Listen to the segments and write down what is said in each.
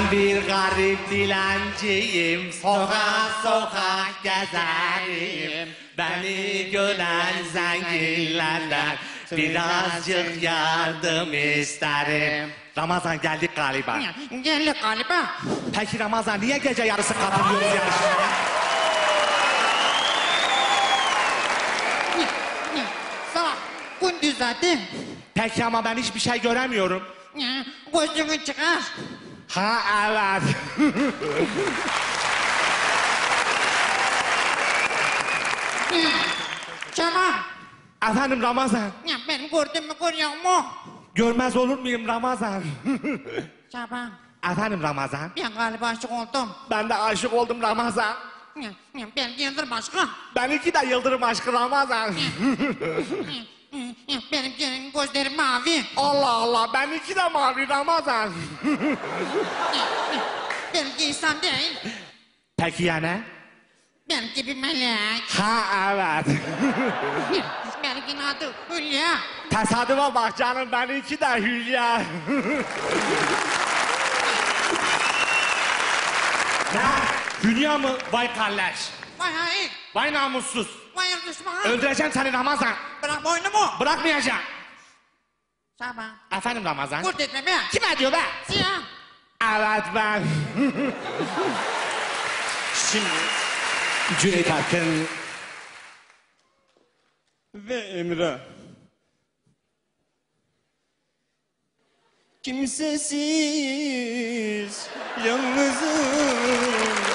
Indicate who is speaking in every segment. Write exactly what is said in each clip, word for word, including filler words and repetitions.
Speaker 1: Ben bir garip dilenciyim, sokak sokak gezerim. Beni gören zenginlerden birazcık yardım isterim. Ramazan geldik galiba.
Speaker 2: Geldik galiba.
Speaker 1: Peki Ramazan niye gece yarısı katılıyoruz yarışmaya?
Speaker 2: Sabah gündüz zaten.
Speaker 1: Peki ama ben hiçbir şey göremiyorum.
Speaker 2: Gözünü çıkar.
Speaker 1: Ha evet.
Speaker 2: Tamam.
Speaker 1: Efendim Ramazan.
Speaker 2: Ya ben gördüm mü görüyor mu?
Speaker 1: Görmez olur muyum Ramazan?
Speaker 2: Şaban.
Speaker 1: Efendim Ramazan.
Speaker 2: Ben galiba aşık oldum.
Speaker 1: Ben de aşık oldum Ramazan.
Speaker 2: Ya, ya, belki Yıldırım aşkı.
Speaker 1: Benimki de Yıldırım aşkı Ramazan.
Speaker 2: Ya, benimkinin gözleri mavi.
Speaker 1: Allah Allah benimki de mavi Ramazan.
Speaker 2: Benimki insan değil.
Speaker 1: Peki ya ne?
Speaker 2: Benimki bir melek.
Speaker 1: Ha evet.
Speaker 2: Benimkinin adı Hülya.
Speaker 1: Tesadüfe bak canım benimki de Hülya. Ne? Hülya mı? Vay kalleş.
Speaker 2: Vay hayır.
Speaker 1: Vay namussuz.
Speaker 2: Vay düşman.
Speaker 1: Öldüreceğim seni Ramazan.
Speaker 2: Bırak boynumu.
Speaker 1: Bırakmayacağım.
Speaker 2: Şaban.
Speaker 1: Efendim Ramazan.
Speaker 2: Kurt etme be.
Speaker 1: Kime diyor be?
Speaker 2: Siyah.
Speaker 1: Evet ben. Şimdi Cüneyt Arkın
Speaker 3: ve Emrah. Kimsesiz, yalnızım.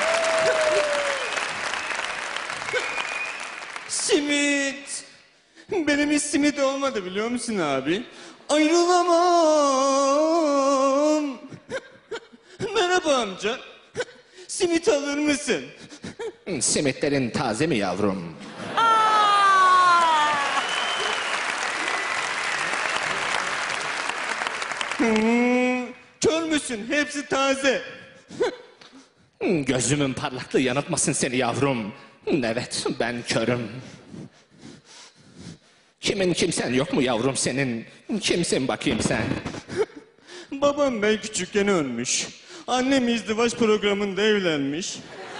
Speaker 3: Simit. Benim hiç simit olmadı biliyor musun abi? Ayrılamam. Merhaba amca. Simit alır mısın?
Speaker 1: simitlerin taze mi yavrum?
Speaker 3: Hmm, kör müsün? Hepsi taze.
Speaker 1: Gözümün parlaklığı yanıltmasın seni yavrum. Evet ben körüm. Kimin kimsen yok mu yavrum senin? Kimsin bakayım sen?
Speaker 3: Babam ben küçükken ölmüş. Annem izdivaç programında evlenmiş.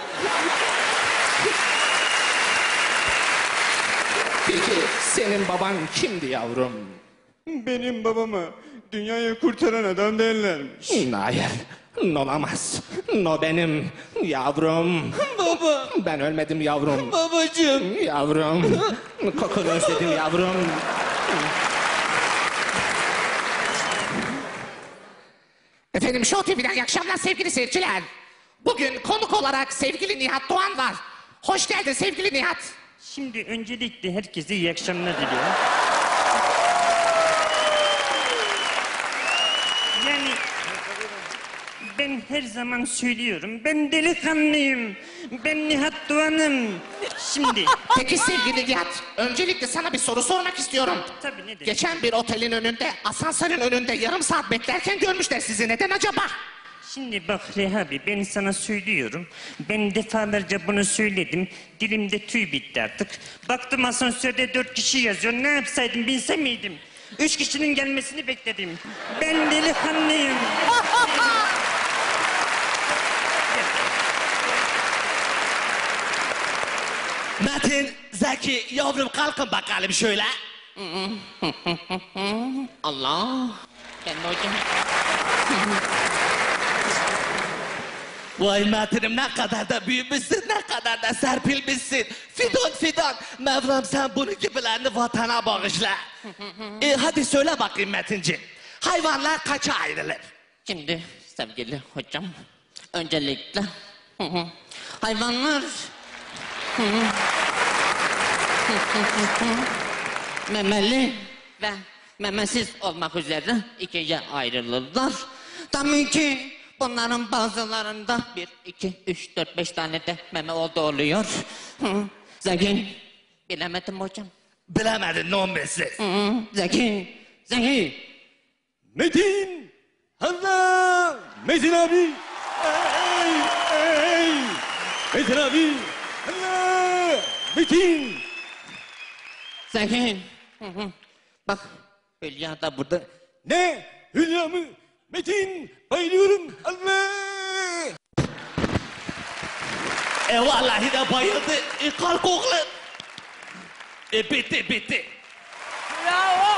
Speaker 1: Peki senin baban kimdi yavrum?
Speaker 3: Benim babama dünyayı kurtaran adam derlermiş.
Speaker 1: Hayır, olamaz. O benim yavrum.
Speaker 3: Baba.
Speaker 1: Ben ölmedim yavrum.
Speaker 3: Babacığım.
Speaker 1: Yavrum. Kokunu özledim yavrum. Efendim Show T V'den iyi akşamlar sevgili seyirciler. Bugün konuk olarak sevgili Nihat Doğan var. Hoş geldin sevgili Nihat.
Speaker 4: Şimdi öncelikle herkese iyi akşamlar diliyorum. Yani ben her zaman söylüyorum, ben delikanlıyım, ben Nihat Doğan'ım. Şimdi...
Speaker 1: Peki sevgili Nihat, öncelikle sana bir soru sormak istiyorum.
Speaker 4: Tabii nedir?
Speaker 1: Geçen bir otelin önünde, asansörün önünde yarım saat beklerken görmüşler sizi. Neden acaba?
Speaker 4: Şimdi bak Rehabi, ben sana söylüyorum. Ben defalarca bunu söyledim. Dilimde tüy bitti artık. Baktım asansörde dört kişi yazıyor. Ne yapsaydım, bilse miydim? Üç kişinin gelmesini bekledim. Ben delikanlıyım.
Speaker 1: Metin, Zeki, yavrum kalkın bakalım şöyle. Allah.
Speaker 2: Ben hocam.
Speaker 1: Vay Metin'im ne kadar da büyümüşsün, ne kadar da serpilmişsin. Fidan fidan, Mevlam sen bunu gibilerini vatana bağışla. e, hadi söyle bakayım Metin'ciğim. Hayvanlar kaça ayrılır?
Speaker 2: Şimdi sevgili hocam, öncelikle hı hı, hayvanlar hı hı, hı hı, hı hı, memeli ve memesiz olmak üzere ikiye ayrılırlar. Tabii ki bunların bazılarında bir, iki, üç, dört, beş tane de meme oldu oluyor. Hı hı. Zeki, bilemedim hocam.
Speaker 1: Bilemedin nombesiz.
Speaker 2: Hı hı. Zeki, Zeki.
Speaker 3: Metin! Allah! Metin abi! Ey! Ey! Metin abi! Allah! Metin!
Speaker 2: Zeki. Hı hı. Bak, Hülya da burada.
Speaker 3: Ne? Hülya mı? Metin! Bayılıyorum! Allah!
Speaker 1: E vallahi de bayıldı. E kalk oğlum. E bitti bitti.
Speaker 5: Bravo.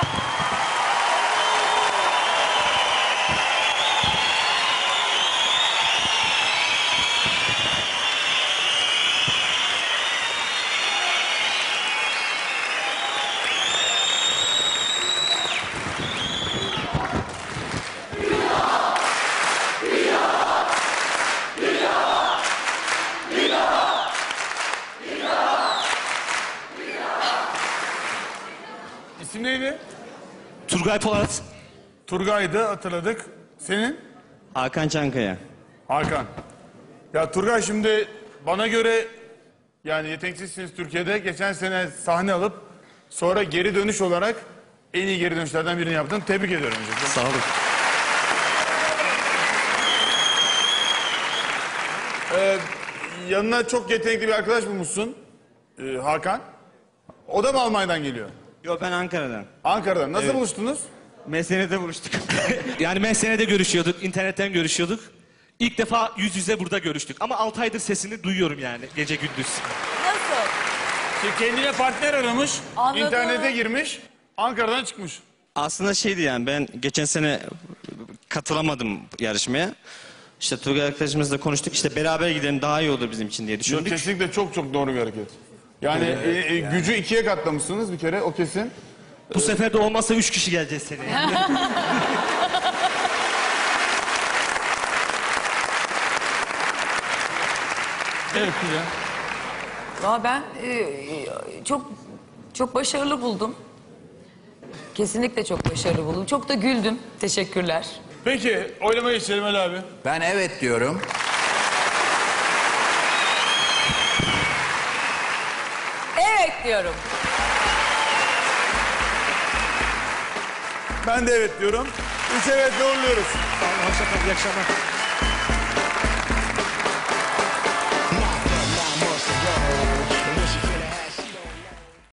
Speaker 6: İsim neydi?
Speaker 1: Turgay Polat.
Speaker 6: Turgay'dı, hatırladık. Senin?
Speaker 3: Hakan Çankaya.
Speaker 6: Hakan. Ya Turgay, şimdi bana göre yani yeteneksizsiniz Türkiye'de. Geçen sene sahne alıp sonra geri dönüş olarak en iyi geri dönüşlerden birini yaptın. Tebrik ediyorum. öncelikle.
Speaker 1: Sağ olun.
Speaker 6: Ee, yanına çok yetenekli bir arkadaş bulmuşsun. Ee, Hakan. O da mı Almanya'dan geliyor?
Speaker 3: Yo, ben Ankara'dan.
Speaker 6: Ankara'dan. Nasıl
Speaker 3: Evet.
Speaker 6: buluştunuz?
Speaker 3: Mesne'de buluştuk.
Speaker 1: Yani mesleğine de görüşüyorduk, internetten görüşüyorduk. İlk defa yüz yüze burada görüştük. Ama altı aydır sesini duyuyorum yani gece gündüz.
Speaker 5: Nasıl?
Speaker 6: Şimdi kendine partner aramış.
Speaker 5: Anladım.
Speaker 6: İnternete girmiş. Ankara'dan çıkmış.
Speaker 3: Aslında şeydi yani, ben geçen sene katılamadım yarışmaya. İşte Turgay arkadaşımızla konuştuk, işte beraber gidelim daha iyi olur bizim için diye
Speaker 6: Yok,
Speaker 3: düşündük.
Speaker 6: kesinlikle çok çok doğru bir hareket. Yani e, e, gücü ikiye katlamışsınız bir kere, o kesin.
Speaker 1: Bu sefer de olmazsa üç kişi geleceğiz seneye.
Speaker 6: Evet güzel.
Speaker 5: Valla ben e, çok çok başarılı buldum. Kesinlikle çok başarılı buldum. Çok da güldüm. Teşekkürler.
Speaker 6: Peki oylamaya geçelim Ali abi.
Speaker 7: Ben evet diyorum.
Speaker 5: Evet diyorum.
Speaker 6: Ben de evet diyorum. Üç evet uğurluyoruz.
Speaker 1: Hoşçakalın, iyi akşamlar.